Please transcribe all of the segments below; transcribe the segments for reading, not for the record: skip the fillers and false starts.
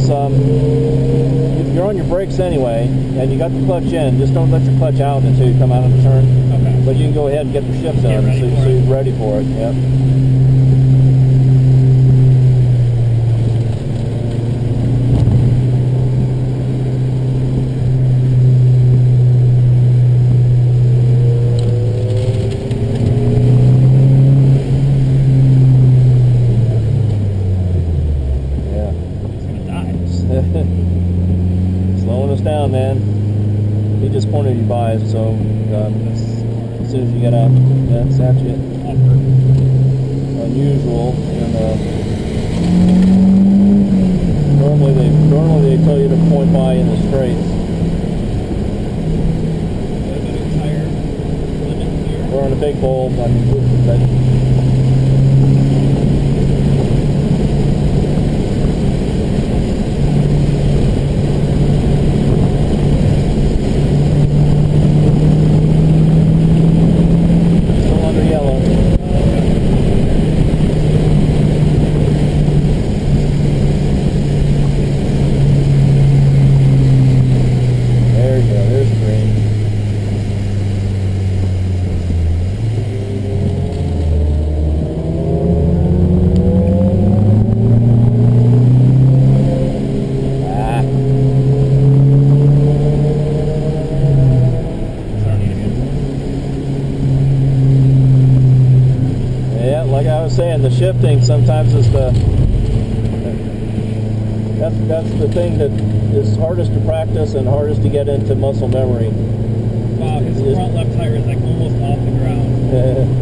is you're on your brakes anyway, and you got the clutch in. Just don't let your clutch out until you come out of the turn. Okay. But you can go ahead and get the shift done, so you're ready for it. Yep. Slowing us down, man. He just pointed you by, so as soon as you get out, that's actually unusual. And normally they tell you to point by in the straights. We're on a big bowl. I mean, saying, the shifting sometimes is that's the thing that is hardest to practice and hardest to get into muscle memory. Wow, his front left tire is like almost off the ground.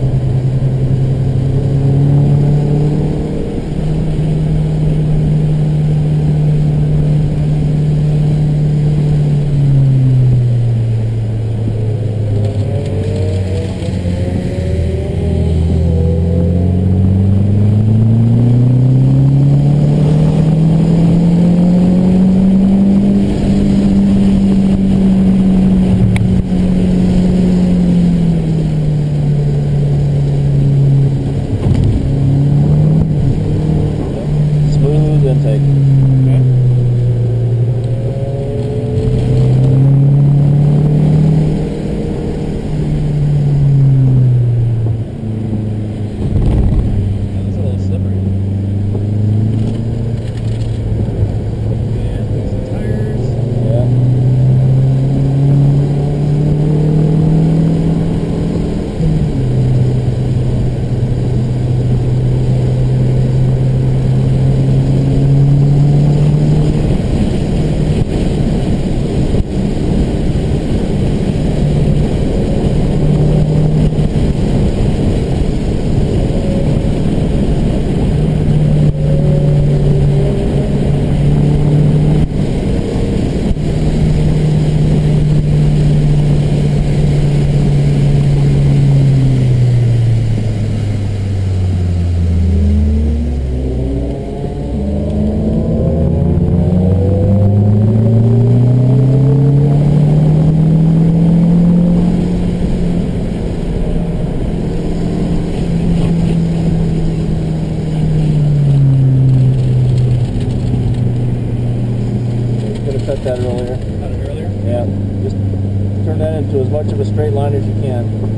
Cut that earlier. Cut it earlier? Yeah. Just turn that into as much of a straight line as you can.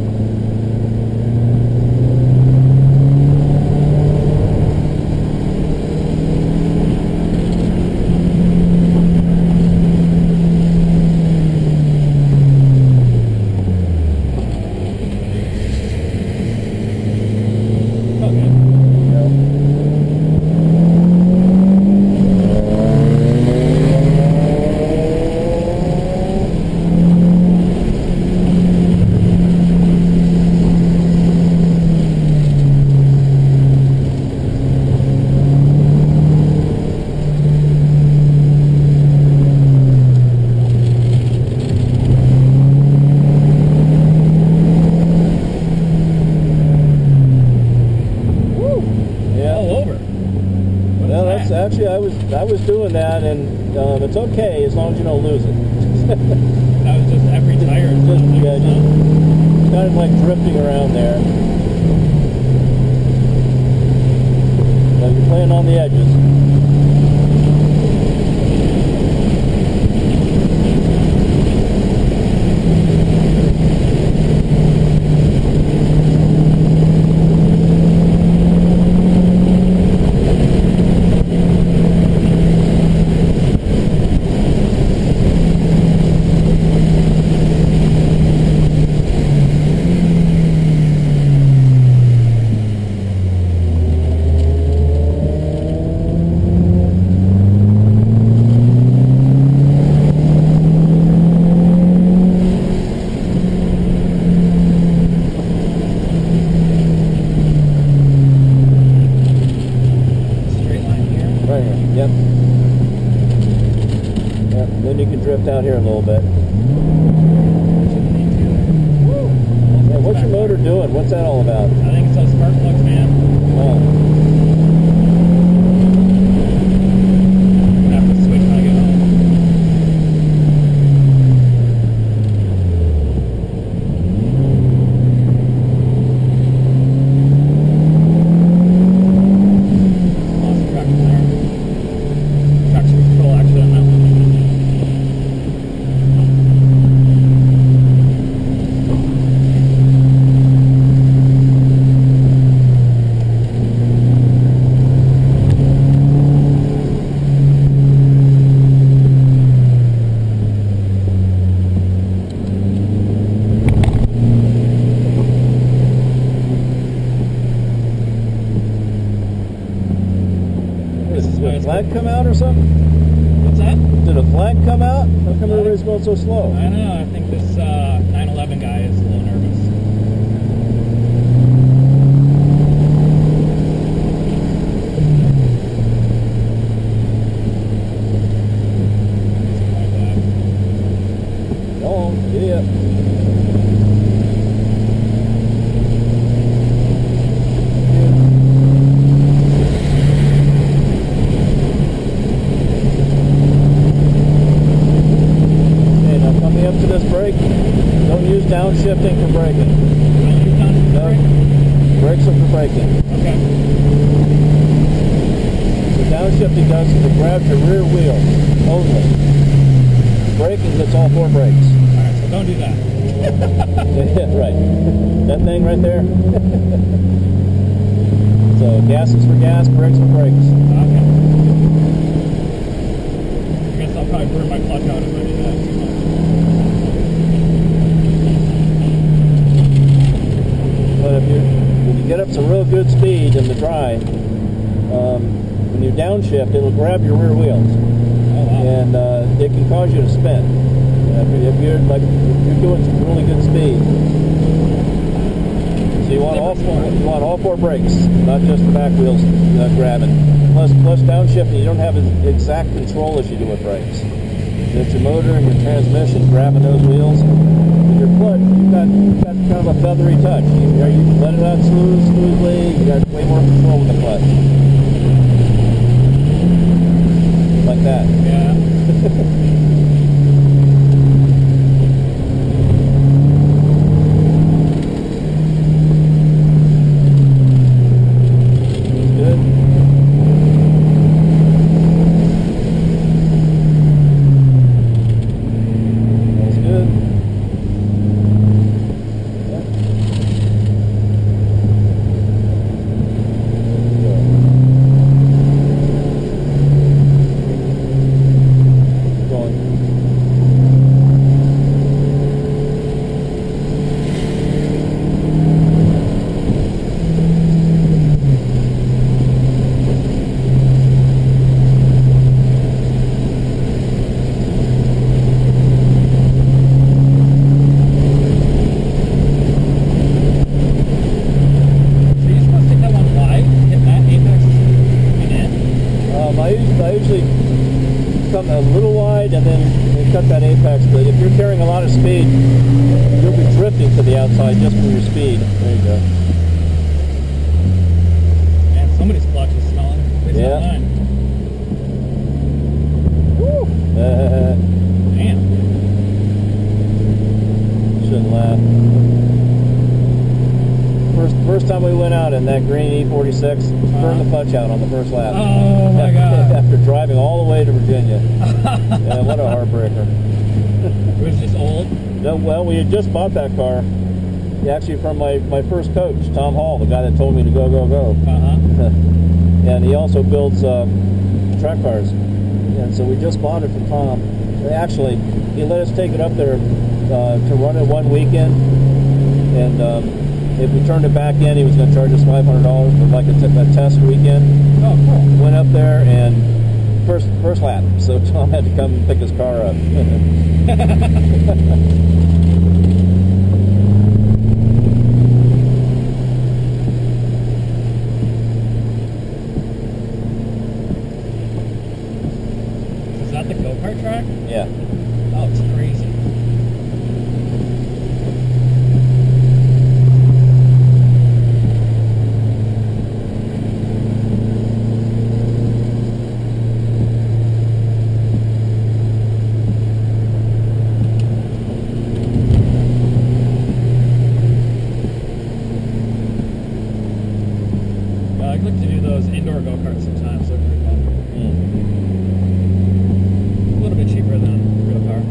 Actually, I was doing that, and it's okay as long as you don't lose it. That was just every tire. Just kind of like drifting around there. So you're playing on the edges. Right here. Yep. Yep. Then you can drift out here a little bit. Yeah, what's your motor doing? What's that all about? I think it's a spark plugs, man. Oh. I have to switch when I get home. Lost traction there. Traction control actually on that one. Did a flag come out or something? What's that? Did a flag come out? How come everybody's going so slow? I don't know. I think this 911 guy is a little nervous. Go on, giddy up. Up to this brake, don't use downshifting for braking. Don't use downshifting for braking? Brakes are for braking. Okay. What downshifting does is it grabs your rear wheel only. Braking hits all four brakes. Alright, so don't do that. Yeah, right. That thing right there. So gas is for gas, brakes for brakes. Okay. I guess I'll probably burn my clutch out if I do that too much. But when you get up to real good speed in the dry, when you downshift, it'll grab your rear wheels, Oh, wow. and it can cause you to spin. If you're doing some really good speed, so you want all four brakes, not just the back wheels grabbing. Plus downshiftting, you don't have exact control as you do with brakes. It's your motor and your transmission grabbing those wheels. Your clutch, you've got kind of a feathery touch. You let it out smoothly. You got way more control with the clutch, like that. Yeah. Good. That's good. I usually come a little wide and then cut that apex, but if you're carrying a lot of speed, you'll be drifting to the outside just from your speed. There you go. Man, somebody's clutch is smelling. It's Yeah. not mine. Woo! Damn. Shouldn't laugh. First time we went out in that green E46, burned the clutch out on the first lap. Oh my God. After driving all the way to Virginia. Yeah, what a heartbreaker. It was just old? No, well, we had just bought that car. Actually from my first coach, Tom Hall, the guy that told me to go, go, go. Uh-huh. And he also builds track cars. And so we just bought it from Tom. Actually, he let us take it up there to run it one weekend. And if we turned it back in, he was going to charge us $500 for like a test weekend. Oh, cool. Went up there and first lap. So Tom had to come and pick his car up. that the go-kart track? Yeah. Oh, it's crazy. I'd like to do those indoor go-karts sometimes. They're pretty fun. A little bit cheaper than real car.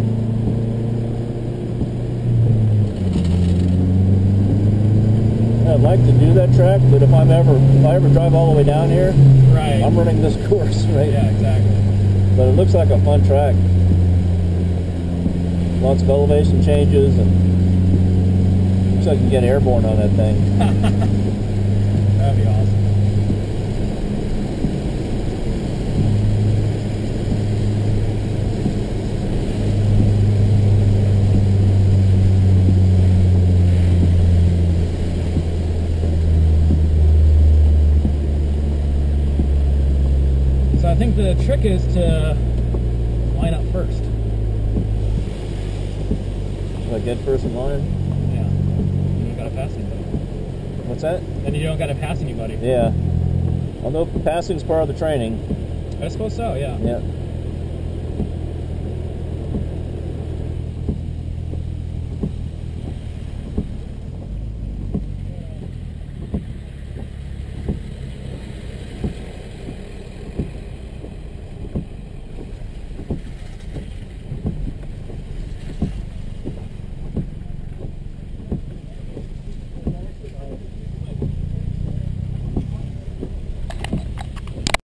I'd like to do that track, but if I ever drive all the way down here, Right. I'm running this course, right? Yeah, exactly. But it looks like a fun track. Lots of elevation changes, and looks like you can get airborne on that thing. That'd be awesome. So I think the trick is to line up first. Like get first in line. Yeah. You don't gotta pass anybody. What's that? Then you don't gotta pass anybody. Yeah. Although passing's part of the training. I suppose so, yeah. Yeah.